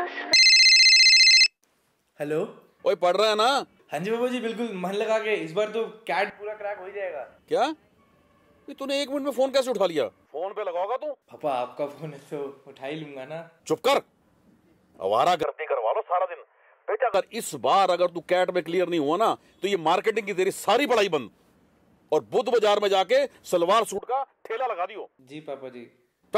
Hello. ओए पढ़ रहा है ना? हाँ जी बाबा जी, बिल्कुल मन लगा के। इस बार तो कैट पूरा क्रैक हो ही जाएगा। क्या? तूने 1 मिनट में फोन कैसे उठा लिया? फोन पे लगाओगा तू? पापा आपका फोन है तो उठा ही लूंगा ना। चुप कर, आवारा गर्दी करवा लो सारा दिन। बेटा अगर इस बार तू कैट में क्लियर नहीं हुआ ना तो ये मार्केटिंग की तेरी सारी पढ़ाई बंद, और बुद्ध बाजार में जाके सलवार सूट का ठेला लगा दियो। जी पापा जी।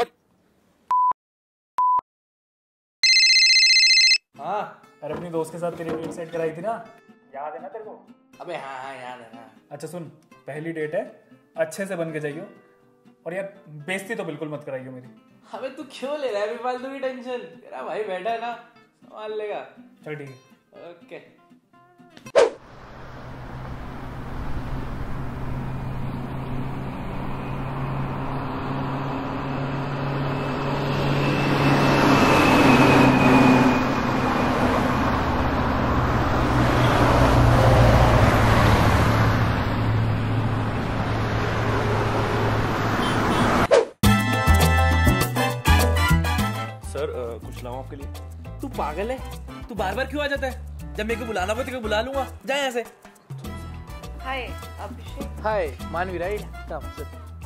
हाँ, अरे अपनी दोस्त के साथ तेरी डेट सेट कराई थी ना, याद है ना तेरे को? अबे हाँ याद है ना। अच्छा सुन, पहली डेट है, अच्छे से बन के जाइयो, और यार बेइज्जती तो बिल्कुल मत कराइयो मेरी। अबे तू क्यों ले रहा है बेफालतू की टेंशन? तेरा भाई बैठा है ना, संभाल लेगा। चल ठीक है। ओके। कुछ लाऊं आपके लिए? तू पागल है? तू बार बार क्यों आ जाता है? जब मेरे को बुलाना हो तो बुला लूंगा। जा यहाँ से। हाय अभिषेक। हाय मानवी, राइट? Come sit.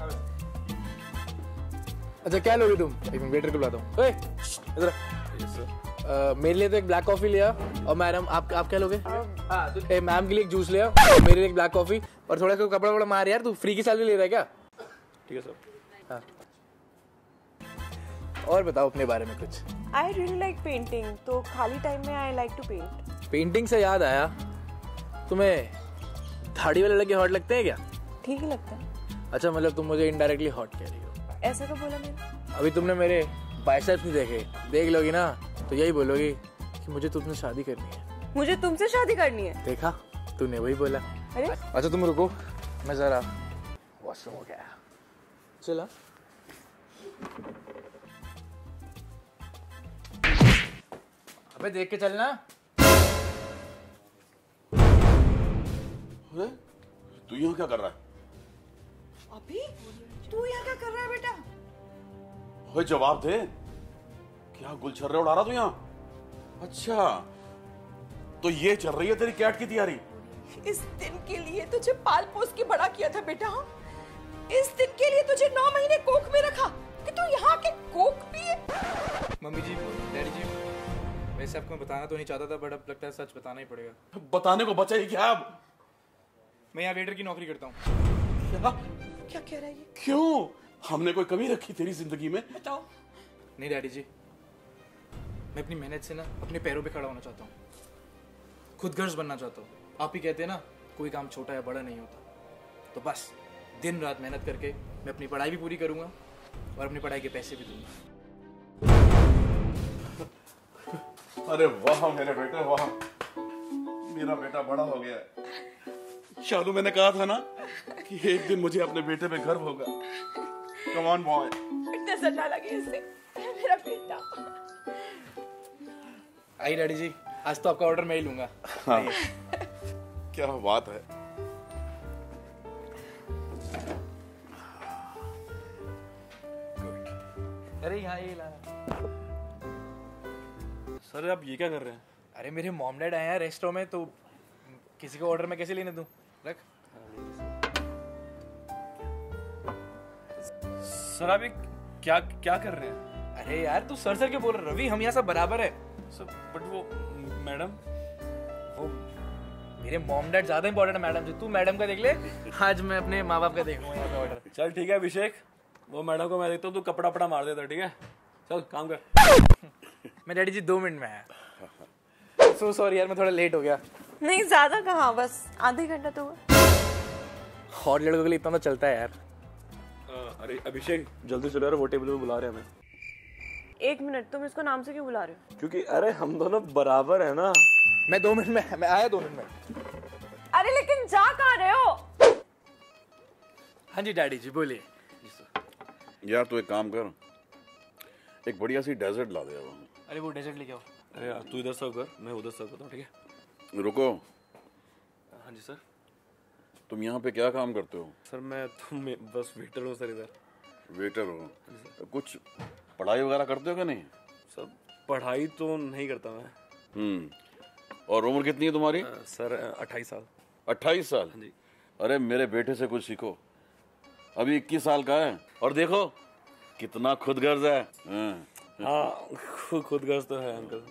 अच्छा क्या लोगे तुम? एक मिनट वेटर को बुलाता हूँ। ओए इधर मेरे लिए तो एक ब्लैक कॉफी लिया, और मैडम आप क्या लोगे? मैम के लिए एक जूस लिया, मेरे लिए एक ब्लैक कॉफी, और थोड़ा सा कपड़ा वपड़ा मार। यार तू फ्री की सैलरी ले रहा है क्या? ठीक है सर। हाँ, और बताओ अपने बारे में कुछ। आई रियली लाइक पेंटिंग, तो खाली टाइम में I like to paint. Painting से याद आया, तुम्हें दाढ़ी वाले लड़के हॉट लगते हैं क्या? ठीक ही लगता है। अच्छा मतलब तुम मुझे इनडायरेक्टली हॉट कह रही हो? ऐसा क्यों बोला मैंने? अभी तुमने मेरे बाइसेप्स नहीं देखे, देख लोगी ना तो यही बोलोगी कि मुझे तुमसे शादी करनी है। मुझे तुमसे शादी करनी है? देखा, तूने वही बोला। अरे अच्छा तुम रुको, मैं जरा वॉशरूम हो गया। चला अबे देख के चलना। तू यहाँ क्या कर रहा है? अभी तू यहाँ क्या कर रहा है बेटा? ओए जवाब दे, क्या गुलछर्रे उड़ा रहा तू यहाँ? अच्छा तो ये चल रही है तेरी कैट की तैयारी? इस दिन के लिए तुझे पाल पोस के बड़ा किया था बेटा। इस दिन के लिए तुझे 9 महीने कोख में रखा कि तू यहाँ के कोख पिए। मम्मी जी, डैडी जी, वैसे आपको बताना तो नहीं चाहता था, बट अब लगता है सच बताना ही पड़ेगा। बताने को बचा ही क्या अब? मैं यहाँ वेटर की नौकरी करता हूँ। क्या? क्या कह रहा है ये? क्यों? हमने कोई कमी रखी तेरी जिंदगी में? बताओ। नहीं डैडी जी, मैं अपनी मेहनत से ना अपने पैरों पे खड़ा होना चाहता हूँ, खुद गर्ज बनना चाहता हूँ। आप ही कहते हैं ना, कोई काम छोटा या बड़ा नहीं होता। तो बस दिन रात मेहनत करके मैं अपनी पढ़ाई भी पूरी करूँगा और अपनी पढ़ाई के पैसे भी दूंगा। अरे वाह मेरे बेटे वाह, मेरा बेटा बड़ा हो गया है। शालू मैंने कहा था ना कि एक दिन मुझे अपने बेटे पे गर्व होगा। Come on boy. इतना सजा लगे इससे, मेरा बेटा। आई डैडी जी, आज तो आपका ऑर्डर मैं ही लूंगा। हाँ। क्या बात है। अरे यहाँ ये ला। सर आप ये क्या कर रहे हैं? अरे मेरे मॉम डैड आए हैं रेस्टोरेंट में, तो किसी को ऑर्डर मैं कैसे लेने दूं? रख। सर आप ये क्या क्या कर रहे हैं? अरे यार तू सर सर क्यों बोल रहा? रवि, हम यहाँ सब बराबर है। सर बट वो मैडम, वो मेरे मॉम डैड ज्यादा इंपॉर्टेंट है मैडम जी। तू मैडम का देख ले, आज मैं अपने माँ बाप का देख लूंगा यहाँ पे ऑर्डर। चल ठीक है अभिषेक, वो मैडम को मैं देखता हूँ, तू कपड़ा वपड़ा मार देता। ठीक है चल काम कर। मैं डैडी जी 2 मिनट में आया। सो सॉरी यार, मैं थोड़ा लेट हो गया। नहीं ज्यादा कहाँ, बस आधे घंटा तो हुआ। हॉट लड़कों के लिए इतना तो चलता है यार। अरे अभिषेक जल्दी चलो यार, वो टेबल पे बुला रहे हैं हमें। 1 मिनट, तुम इसको नाम से क्यों बुला रहे हो? क्योंकि अरे हम दोनों बराबर है ना। मैं 2 मिनट में, मैं आया 2 मिनट में। अरे लेकिन जा कहाँ रहे हो? हाँ जी डैडी जी बोलिए। यार तू एक काम कर, एक बढ़िया सी डेजर्ट ला दे। अरे वो डेजर्ट लेके आओ। अरे यार तू इधर सर्व कर, मैं उधर सर्व करता हूँ। ठीक है रुको। हाँ जी सर। तुम यहाँ पे क्या काम करते हो? सर मैं बस वेटर हूँ सर इधर। वेटर हो? कुछ पढ़ाई वगैरह करते हो क्या? नहीं सर पढ़ाई तो नहीं करता मैं। और उम्र कितनी है तुम्हारी? सर 28 साल। 28 साल? जी। अरे मेरे बेटे से कुछ सीखो, अभी 21 साल का है और देखो कितना खुदगर्ज है। हाँ खुदगर्ज तो है अंकल।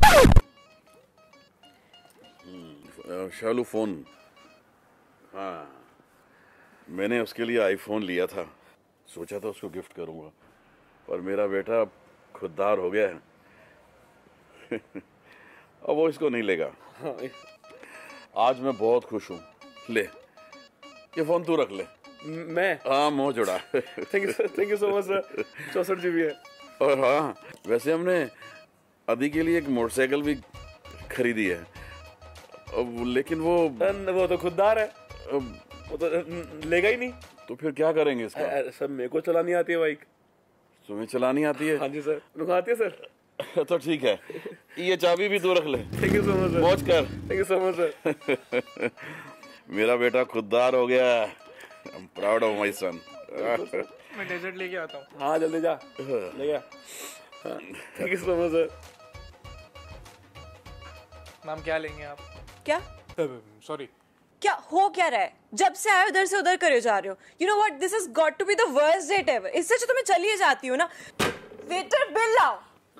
शालू फोन, हाँ मैंने उसके लिए आईफोन लिया था, सोचा था उसको गिफ्ट करूंगा, पर मेरा बेटा खुददार हो गया है। अब वो इसको नहीं लेगा। आज मैं बहुत खुश हूँ। ले ये फोन तू रख ले। मैं? हाँ मुंह जुड़ा। Thank you so much sir. 64 GB है। और हाँ वैसे हमने अदी के लिए एक मोटरसाइकिल भी खरीदी है, लेकिन वो तो खुददार है, वो तो लेगा ही नहीं। तो फिर क्या करेंगे इसका? सर मेरे को चलानी आती है बाइक। तुम्हें चलानी आती है? हाँ जी सर। तुमको आती है सर? तो ठीक है, ये चाबी भी तू रख ले। Thank you so much sir. मौज कर। Thank you so much sir. मेरा बेटा खुददार हो गया। I am proud of my son. मैं डेजर्ट लेके आता हूँ। हाँ जल्दी जा ले गया। Thank you so much sir. Ma'am क्या लेंगे आप? क्या सॉरी, क्या हो क्या रहा है? जब से आए उधर से उधर करे जा रहे हो। You know what, this has got to be the worst date ever. इससे अच्छा तो मैं चली जाती हूँ ना। वेटर बिल लाओ।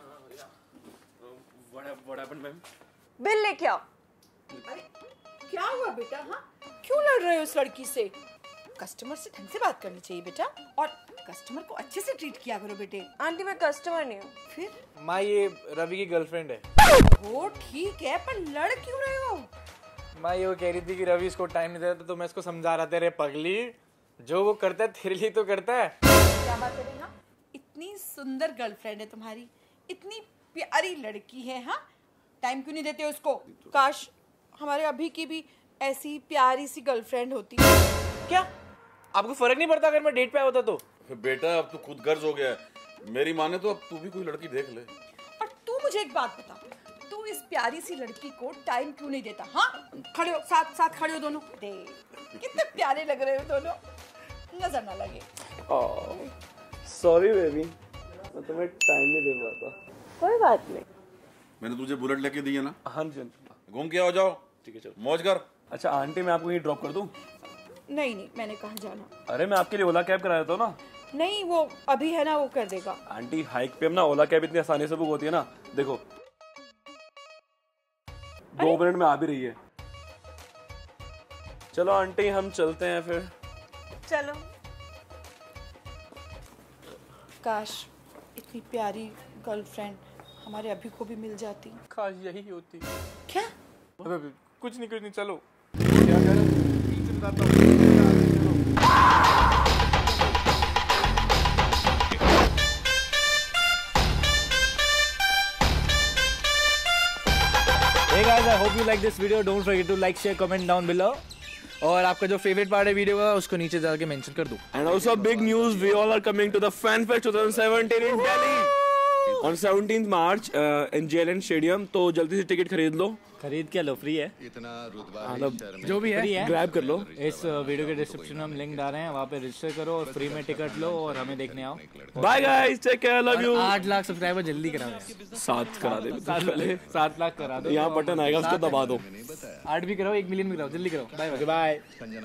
What happened ma'am? बिल लेके आओ। अरे क्या हुआ बेटा? हाँ क्यों लड़ रहे हो उस लड़की से? कस्टमर से ढंग से बात करनी चाहिए बेटा, और कस्टमर को अच्छे से ट्रीट किया करो बेटे। आंटी मैं कस्टमर नहीं हूँ। फिर? माँ ये रवि की गर्लफ्रेंड है। वो ठीक है, पर लड़ क्यों रहे हो? माँ ये वो कह रही थी कि रवि इसको टाइम नहीं देता, तो मैं इसको समझा रहा था, रे पगली जो वो करता है तेरे लिए तो करता है। क्या बात करें? हाँ इतनी सुंदर गर्लफ्रेंड है तुम्हारी, इतनी प्यारी लड़की है, हाँ टाइम क्यों नहीं देते उसको? काश हमारे अभी की भी ऐसी प्यारी सी गर्लफ्रेंड होती। क्या आपको फर्क नहीं पड़ता अगर मैं डेट पे आया होता तो? बेटा अब तो खुदगर्ज हो गया है, मेरी माने तो अब तू भी कोई लड़की देख ले। और तू मुझे एक बात बता, तू इस प्यारी सी लड़की को टाइम क्यों नहीं देता? हाँ खड़े हो, साथ साथ खड़े हो दोनों। कितने प्यारे लग रहे हो दोनों, नजर ना लगे। सॉरी बेबी, मैं तुम्हें टाइम नहीं दे पाता। कोई बात नहीं। मैंने तुझे बुलेट लेके दी है ना? हाँ जी। घूम के आ जाओ। ठीक है चलो। मौज कर। अच्छा आंटी मैं आपको यहीं ड्रॉप कर दूं? नहीं नहीं, मैंने कहाँ जाना। अरे मैं आपके लिए ओला कैब करा देता हूँ ना। नहीं वो अभी है ना, वो कर देगा। आंटी हाइक पे ना ओला कैब इतनी आसानी से बुक होती है ना, देखो 2 मिनट में आ भी रही है। चलो आंटी हम चलते हैं फिर। चलो। काश इतनी प्यारी गर्लफ्रेंड हमारे अभी को भी मिल जाती। काश यही होती। क्या? अबे कुछ नहीं चलो। क्या कह रहे हो? पीछे बताता हूँ। Hey guys, I hope you like this video. Don't forget to like, share, comment down below. और आपका जो फेवरेट पार्ट है वीडियो का उसको नीचे जाके मेंशन कर दो। And also big news, we all are coming to the Fan Fest 2017 in Delhi on 17th March in JLN Stadium. तो जल्दी से टिकट खरीद लो। खरीद क्या लो, फ्री है जो भी फ्री है। ग्रैब कर लो। इस वीडियो के डिस्क्रिप्शन में हम लिंक डाल रहे हैं, वहाँ पे रजिस्टर करो और फ्री में टिकट लो और हमें देखने आओ। Bye guys, take care, love you. 8 lakh subscriber जल्दी कराओ। 7 करा दे पहले। 7 लाख करा दो। यहाँ बटन आएगा उसको दबा दो। 8 भी कराओ, 1 मिलियन भी कराओ, जल्दी कराओ। Bye bye.